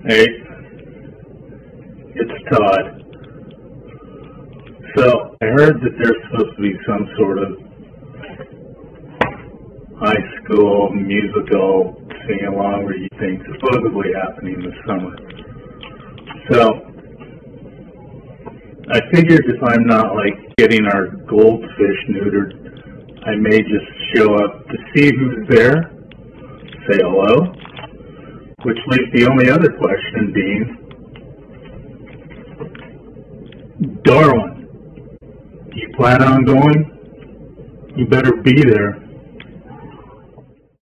Hey, it's Todd. So, I heard that there's supposed to be some sort of high school musical sing-along thing supposedly happening this summer. So, I figured if I'm not getting our goldfish neutered, I may just show up to see who's there, say hello, which leaves the only other question being, Darwin, do you plan on going? You better be there.